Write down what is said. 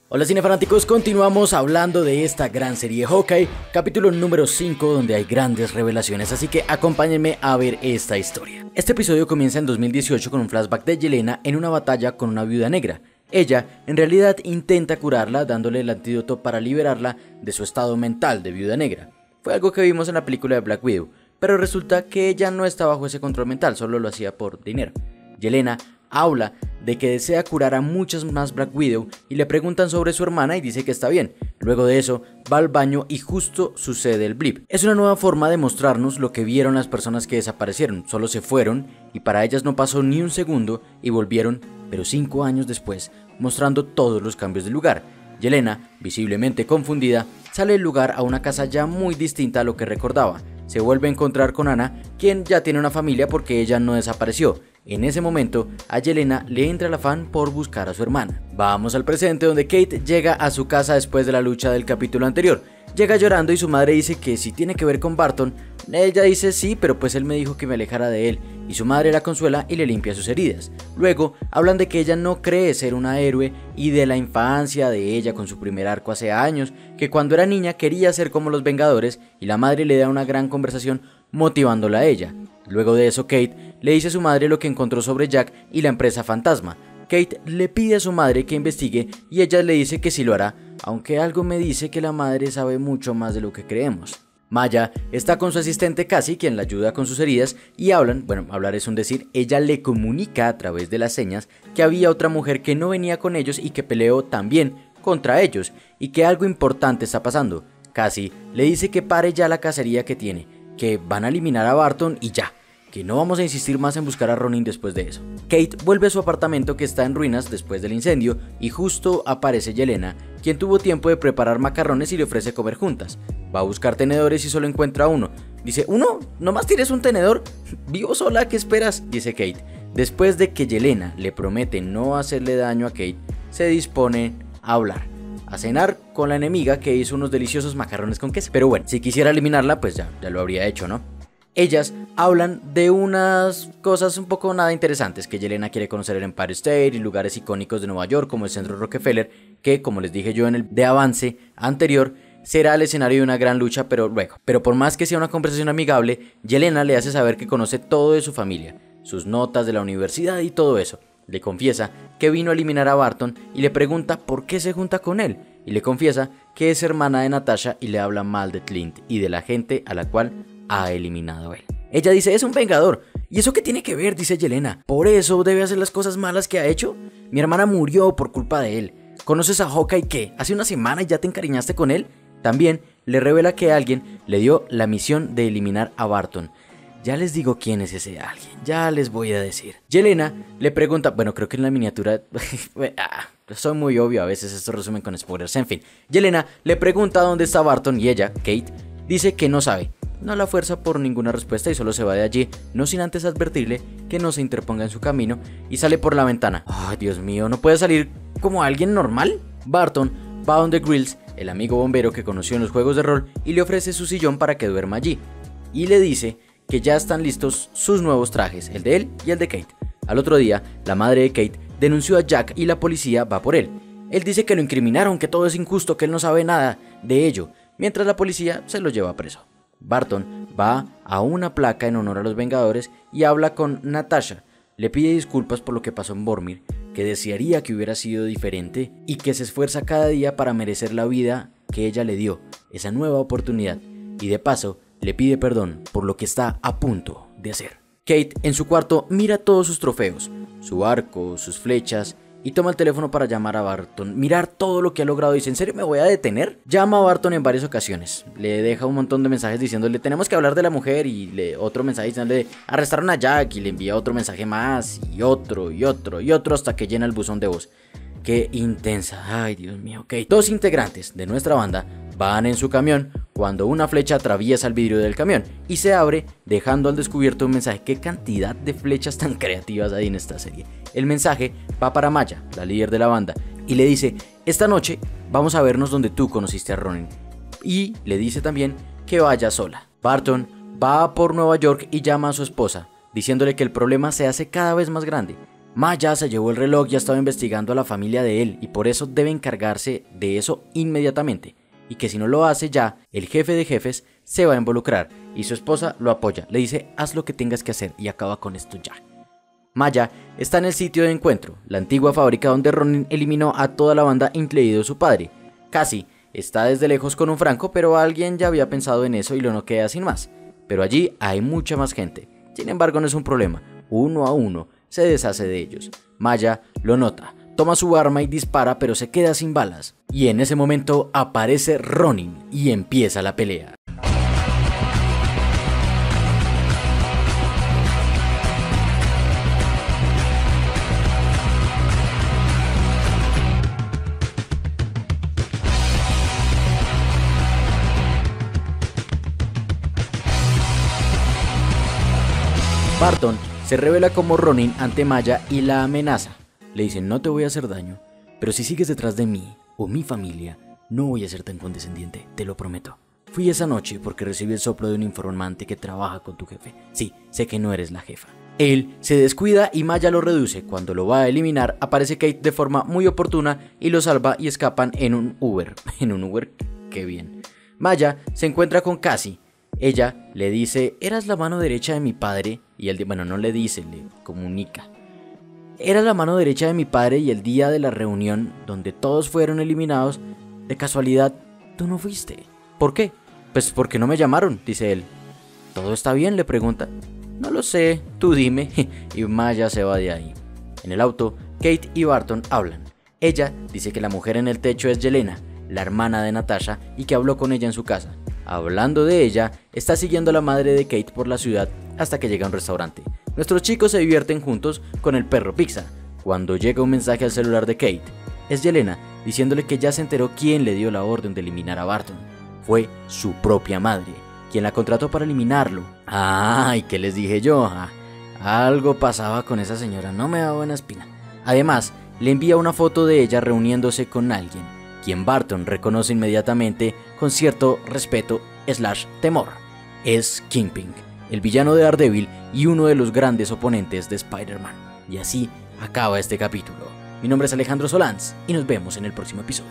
Hola cinefanáticos, continuamos hablando de esta gran serie Hawkeye, capítulo número 5 donde hay grandes revelaciones, así que acompáñenme a ver esta historia. Este episodio comienza en 2018 con un flashback de Yelena en una batalla con una viuda negra. Ella, en realidad, intenta curarla dándole el antídoto para liberarla de su estado mental de viuda negra. Fue algo que vimos en la película de Black Widow, pero resulta que ella no está bajo ese control mental, solo lo hacía por dinero. Yelena habla de que desea curar a muchas más Black Widow y le preguntan sobre su hermana y dice que está bien. Luego de eso va al baño y justo sucede el blip. Es una nueva forma de mostrarnos lo que vieron las personas que desaparecieron, solo se fueron y para ellas no pasó ni un segundo y volvieron, pero 5 años después, mostrando todos los cambios del lugar. Yelena, visiblemente confundida, sale del lugar a una casa ya muy distinta a lo que recordaba. Se vuelve a encontrar con Ana, quien ya tiene una familia porque ella no desapareció. En ese momento, a Yelena le entra el afán por buscar a su hermana. Vamos al presente donde Kate llega a su casa después de la lucha del capítulo anterior. Llega llorando y su madre dice que si tiene que ver con Barton. Ella dice sí, pero pues él me dijo que me alejara de él. Y su madre la consuela y le limpia sus heridas. Luego hablan de que ella no cree ser una héroe y de la infancia de ella con su primer arco hace años, que cuando era niña quería ser como los Vengadores y la madre le da una gran conversación motivándola a ella. Luego de eso Kate le dice a su madre lo que encontró sobre Jack y la empresa fantasma. Kate le pide a su madre que investigue y ella le dice que sí lo hará, aunque algo me dice que la madre sabe mucho más de lo que creemos. Maya está con su asistente Cassie, quien la ayuda con sus heridas, y hablar es un decir, ella le comunica a través de las señas que había otra mujer que no venía con ellos y que peleó también contra ellos, y que algo importante está pasando. Cassie le dice que pare ya la cacería que tiene, que van a eliminar a Barton y ya, que no vamos a insistir más en buscar a Ronin después de eso. Kate vuelve a su apartamento que está en ruinas después del incendio y justo aparece Yelena, quien tuvo tiempo de preparar macarrones y le ofrece comer juntas. Va a buscar tenedores y solo encuentra uno. Dice, ¿uno? ¿Nomás tienes un tenedor? Vivo sola, ¿qué esperas? Dice Kate. Después de que Yelena le promete no hacerle daño a Kate, se dispone a hablar, a cenar con la enemiga que hizo unos deliciosos macarrones con queso. Pero bueno, si quisiera eliminarla, pues ya lo habría hecho, ¿no? Ellas hablan de unas cosas un poco nada interesantes, que Yelena quiere conocer el Empire State y lugares icónicos de Nueva York como el Centro Rockefeller, que como les dije yo en el de avance anterior, será el escenario de una gran lucha, pero luego. Pero por más que sea una conversación amigable, Yelena le hace saber que conoce todo de su familia, sus notas de la universidad y todo eso. Le confiesa que vino a eliminar a Barton y le pregunta por qué se junta con él. Y le confiesa que es hermana de Natasha y le habla mal de Clint y de la gente a la cual ha eliminado él. Ella dice, es un vengador. ¿Y eso qué tiene que ver? Dice Yelena. ¿Por eso debe hacer las cosas malas que ha hecho? Mi hermana murió por culpa de él. ¿Conoces a Hawkeye qué? ¿Hace una semana y ya te encariñaste con él? También le revela que alguien le dio la misión de eliminar a Barton. Ya les digo quién es ese alguien, ya les voy a decir. Yelena le pregunta, creo que en la miniatura... soy muy obvio, a veces esto resumen con spoilers, en fin. Yelena le pregunta dónde está Barton y ella, Kate, dice que no sabe. No la fuerza por ninguna respuesta y solo se va de allí, no sin antes advertirle que no se interponga en su camino y sale por la ventana. Ay, Dios mío, ¿no puede salir como alguien normal? Barton va donde Grills, el amigo bombero que conoció en los juegos de rol, y le ofrece su sillón para que duerma allí. Y le dice que ya están listos sus nuevos trajes, el de él y el de Kate. Al otro día, la madre de Kate denunció a Jack y la policía va por él. Él dice que lo incriminaron, que todo es injusto, que él no sabe nada de ello, mientras la policía se lo lleva preso. Barton va a una placa en honor a los Vengadores y habla con Natasha. Le pide disculpas por lo que pasó en Vormir, que desearía que hubiera sido diferente y que se esfuerza cada día para merecer la vida que ella le dio, esa nueva oportunidad, y de paso le pide perdón por lo que está a punto de hacer. Kate en su cuarto mira todos sus trofeos, su arco, sus flechas, y toma el teléfono para llamar a Barton, mirar todo lo que ha logrado. Dice, ¿en serio me voy a detener? Llama a Barton en varias ocasiones, le deja un montón de mensajes diciéndole, tenemos que hablar de la mujer, y otro mensaje diciéndole, arrestaron a Jack, y le envía otro mensaje más, y otro, hasta que llena el buzón de voz. Qué intensa, ay Dios mío. Ok, 2 integrantes de nuestra banda van en su camión cuando una flecha atraviesa el vidrio del camión y se abre, dejando al descubierto un mensaje. Qué cantidad de flechas tan creativas hay en esta serie. El mensaje va para Maya, la líder de la banda, y le dice, esta noche vamos a vernos donde tú conociste a Ronin. Y le dice también que vaya sola. Barton va por Nueva York y llama a su esposa, diciéndole que el problema se hace cada vez más grande. Maya se llevó el reloj y ha estado investigando a la familia de él y por eso debe encargarse de eso inmediatamente. Y que si no lo hace ya, el jefe de jefes se va a involucrar y su esposa lo apoya. Le dice, haz lo que tengas que hacer y acaba con esto ya. Maya está en el sitio de encuentro, la antigua fábrica donde Ronin eliminó a toda la banda incluido su padre. Cassie está desde lejos con un franco, pero alguien ya había pensado en eso y lo noquea sin más. Pero allí hay mucha más gente. Sin embargo, no es un problema. Uno a uno se deshace de ellos. Maya lo nota, toma su arma y dispara, pero se queda sin balas. Y en ese momento aparece Ronin y empieza la pelea. Barton se revela como Ronin ante Maya y la amenaza. Le dice, no te voy a hacer daño, pero si sigues detrás de mí o mi familia, no voy a ser tan condescendiente, te lo prometo. Fui esa noche porque recibí el soplo de un informante que trabaja con tu jefe. Sí, sé que no eres la jefa. Él se descuida y Maya lo reduce. Cuando lo va a eliminar, aparece Kate de forma muy oportuna y lo salva y escapan en un Uber. En un Uber, qué bien. Maya se encuentra con Cassie. Ella le dice, eras la mano derecha de mi padre, y él, bueno, no le dice, le comunica. Era la mano derecha de mi padre y el día de la reunión, donde todos fueron eliminados, de casualidad, tú no fuiste. ¿Por qué? Pues porque no me llamaron, dice él. ¿Todo está bien?, le pregunta. No lo sé, tú dime, y Maya se va de ahí. En el auto, Kate y Barton hablan. Ella dice que la mujer en el techo es Yelena, la hermana de Natasha, y que habló con ella en su casa. Hablando de ella, está siguiendo a la madre de Kate por la ciudad hasta que llega a un restaurante. Nuestros chicos se divierten juntos con el perro Pizza, cuando llega un mensaje al celular de Kate. Es Yelena, diciéndole que ya se enteró quién le dio la orden de eliminar a Barton. Fue su propia madre, quien la contrató para eliminarlo. ¡Ay! ¿Qué les dije yo? Algo pasaba con esa señora, no me da buena espina. Además, le envía una foto de ella reuniéndose con alguien, quien Barton reconoce inmediatamente con cierto respeto / temor. Es Kingpin, el villano de Daredevil y uno de los grandes oponentes de Spider-Man. Y así acaba este capítulo. Mi nombre es Alejandro Solans y nos vemos en el próximo episodio.